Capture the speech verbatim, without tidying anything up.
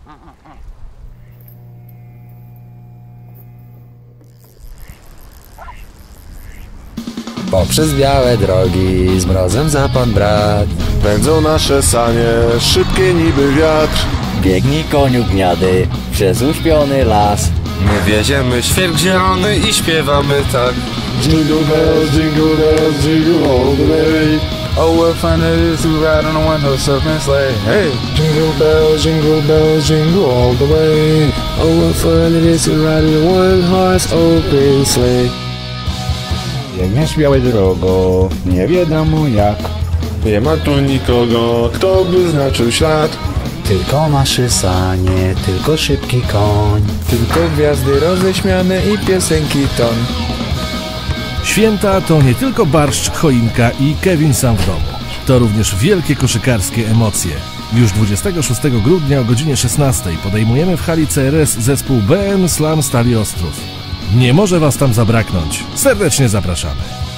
Poprzez białe drogi z mrozem za pan brat pędzą nasze sanie, szybkie niby wiatr. Biegnij koniu gniady przez uśpiony las. My wieziemy świerk zielony i śpiewamy tak. Jingle bells, jingle bells, jingle all the way. Oh, what fun it is to ride on a one-horse open sleigh. Hey! Jingle bells, jingle bells, jingle all the way. Oh, what fun it is to ride in a one-horse open sleigh. Biegniesz białą drogą, nie wiadomo jak. Nie ma tu nikogo, kto by znaczył ślad. Tylko nasze sanie, tylko szybki koń. Tylko gwiazdy roześmiane i piosenki ton. Święta to nie tylko barszcz, choinka i Kevin sam w domu. To również wielkie koszykarskie emocje. Już dwudziestego szóstego grudnia o godzinie szesnastej podejmujemy w hali C R S zespół B M Slam Stali Ostrów. Nie może Was tam zabraknąć. Serdecznie zapraszamy.